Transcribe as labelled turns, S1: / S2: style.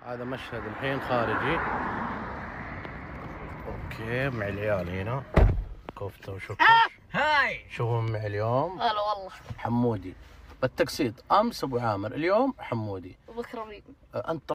S1: هذا مشهد الحين خارجي. اوكي مع العيال هنا كفتة وشكر.
S2: هاي
S1: شوفهم معي اليوم.
S3: هلا والله.
S1: حمودي بالتقسيط، امس ابو عامر، اليوم حمودي.
S3: بكره مين؟
S1: انت